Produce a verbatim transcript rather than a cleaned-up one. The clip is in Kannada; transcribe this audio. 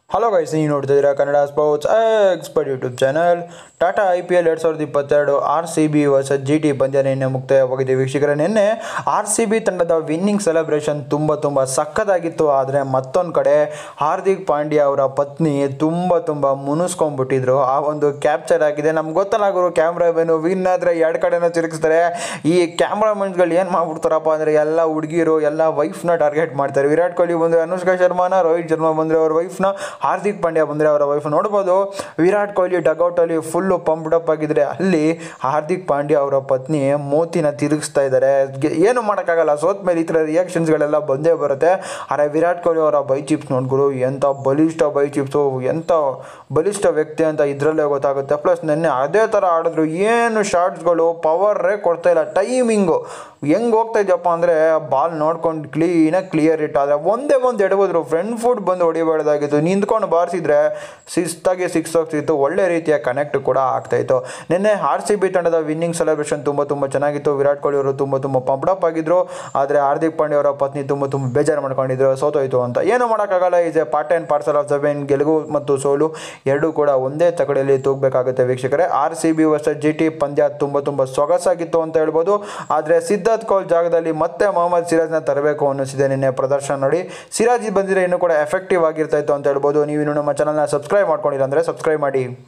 ಹಲೋ ಗೈಸ್, ನೀವು ನೋಡ್ತಿದ್ದೀರಾ Kannada sports expert YouTube channel. Tata I P L ಎರಡು ಸಾವಿರದ ಇಪ್ಪತ್ತೆರಡು R C B versus G T ಪಂದ್ಯ ನಿನ್ನೆ ಮುಕ್ತಾಯವಾಗಿದೆ. ವೀಕ್ಷಕರೇ, ನಿನ್ನೆ ಆರ್ ಸಿ ಬಿ ತಂಡದ ವಿನ್ನಿಂಗ್ ಸೆಲೆಬ್ರೇಷನ್ ತುಂಬ ತುಂಬ ಸಖತ್ತಾಗಿತ್ತು. ಆದರೆ ಮತ್ತೊಂದು ಕಡೆ ಹಾರ್ದಿಕ್ ಪಾಂಡ್ಯ ಅವರ ಪತ್ನಿ ತುಂಬ ತುಂಬ ಮುನಿಸ್ಕೊಂಡ್ಬಿಟ್ಟಿದ್ರು. ಆ ಒಂದು ಕ್ಯಾಪ್ಚರ್ ಆಗಿದೆ. ನಮ್ಗೆ ಗೊತ್ತಲ್ಲಾಗರು ಕ್ಯಾಮ್ರಾಮನ್ನು ವಿನ್ ಆದರೆ ಎರಡು ಕಡೆನೂ ತಿರುಗಿಸ್ತಾರೆ. ಈ ಕ್ಯಾಮ್ರಾಮನ್ಸ್ಗಳು ಏನು ಮಾಡ್ಬಿಡ್ತಾರಪ್ಪ ಅಂದರೆ ಎಲ್ಲ ಹುಡುಗಿರು ಎಲ್ಲ ವೈಫ್ನ ಟಾರ್ಗೆಟ್ ಮಾಡ್ತಾರೆ. ವಿರಾಟ್ ಕೊಹ್ಲಿ ಬಂದರೆ ಅನುಷ್ಕಾ ಶರ್ಮಾನ, ರೋಹಿತ್ ಶರ್ಮಾ ಬಂದರೆ ಅವ್ರ ವೈಫ್ನ, ಹಾರ್ದಿಕ್ ಪಾಂಡ್ಯ ಬಂದರೆ ಅವರ ವೈಫ್. ನೋಡ್ಬೋದು ವಿರಾಟ್ ಕೊಹ್ಲಿ ಡಗೌಟಲ್ಲಿ ಫುಲ್ಲು ಪಂಪ್ಡಪ್ ಆಗಿದ್ರೆ ಅಲ್ಲಿ ಹಾರ್ದಿಕ್ ಪಾಂಡ್ಯ ಅವರ ಪತ್ನಿ ಮೋತಿನ ತಿರುಗಿಸ್ತಾ ಇದ್ದಾರೆ. ಏನು ಮಾಡೋಕ್ಕಾಗಲ್ಲ, ಸೋತ್ ಮೇಲೆ ಈ ಥರ ರಿಯಾಕ್ಷನ್ಸ್ಗಳೆಲ್ಲ ಬಂದೇ ಬರುತ್ತೆ. ಆದರೆ ವಿರಾಟ್ ಕೊಹ್ಲಿ ಅವರ ಬೈ ಚಿಪ್ಸ್ ನೋಡ್ಕೊಡು, ಎಂಥ ಬಲಿಷ್ಠ ಬೈ ಚಿಪ್ಸು, ಎಂಥ ಬಲಿಷ್ಠ ವ್ಯಕ್ತಿ ಅಂತ ಇದರಲ್ಲೇ ಗೊತ್ತಾಗುತ್ತೆ. ಪ್ಲಸ್ ನಿನ್ನೆ ಅದೇ ಥರ ಆಡಿದ್ರು. ಏನು ಶಾರ್ಟ್ಸ್ಗಳು ಪವರೇ ಕೊಡ್ತಾ ಇಲ್ಲ. ಟೈಮಿಂಗು ಹೆಂಗೆ ಹೋಗ್ತಾ ಇದೆಯಪ್ಪ ಅಂದರೆ ಬಾಲ್ ನೋಡ್ಕೊಂಡು ಕ್ಲೀನಾಗಿ ಕ್ಲಿಯರ್ ಇಟ್ಟು, ಆದರೆ ಒಂದೇ ಒಂದು ಎಡಬೋದ್ರು ಫ್ರಂಟ್ ಫುಟ್ ಬಂದು ಹೊಡಿಬಾರ್ದಾಗಿತ್ತು. ನಿಂತ್ಕೊಂಡು ಬಾರಿಸಿದ್ರೆ ಶಿಸ್ತಾಗಿ ಸಿಕ್ಸ್ ಹೋಗ್ತಿತ್ತು. ಒಳ್ಳೆ ರೀತಿಯ ಕನೆಕ್ಟ್ ಕೂಡ ಆಗ್ತಾಯಿತ್ತು. ನಿನ್ನೆ ಆರ್ ಸಿ ಬಿ ತಂಡದ ವಿನ್ನಿಂಗ್ ಸೆಲೆಬ್ರೇಷನ್ ತುಂಬ ತುಂಬ ಚೆನ್ನಾಗಿತ್ತು. ವಿರಾಟ್ ಕೊಹ್ಲಿ ಅವರು ತುಂಬ ತುಂಬ ಪಂಪ್ಡಪ್ ಆಗಿದ್ದರು. ಆದರೆ ಹಾರ್ದಿಕ್ ಪಾಂಡ್ಯ ಅವರ ಪತ್ನಿ ತುಂಬ ತುಂಬ ಬೇಜಾರು ಮಾಡ್ಕೊಂಡಿದ್ರು ಸೋತೋಯ್ತು ಅಂತ. ಏನು ಮಾಡೋಕ್ಕಾಗಲ್ಲ. Is a part and parcel of the game. ಗೆಲುವು ಮತ್ತು ಸೋಲು ಎರಡೂ ಕೂಡ ಒಂದೇ ತಗಡೆಯಲ್ಲಿ ತೂಗಬೇಕಾಗುತ್ತೆ. ವೀಕ್ಷಕರೇ, R C B versus G T ಪಂದ್ಯ ತುಂಬ ತುಂಬ ಸೊಗಸಾಗಿತ್ತು ಅಂತ ಹೇಳ್ಬೋದು. ಆದರೆ ಸಿದ್ಧಾರ್ಥ್ ಕೌಲ್ ಜಾಗದಲ್ಲಿ ಮತ್ತೆ ಮೊಹಮ್ಮದ್ ಸಿರಾಜ್ನ ತರಬೇಕು ಅನ್ನಿಸಿದೆ ನಿನ್ನೆ ಪ್ರದರ್ಶನ ನೋಡಿ. ಸಿರಾಜ್ ಬಂದಿದ್ರೆ ಇನ್ನೂ ಕೂಡ ಎಫೆಕ್ಟಿವ್ ಆಗಿರ್ತಾ ಇತ್ತು ಅಂತ ಹೇಳ್ಬೋದು. ನೀವು ಇನ್ನೂ ನಮ್ಮ ಚಾನಲ್ನ ಸಬ್ಸ್ಕ್ರೈಬ್ ಮಾಡ್ಕೊಂಡಿಲ್ಲ ಅಂದರೆ ಸಬ್ಸ್ಕ್ರೈಬ್ ಮಾಡಿ.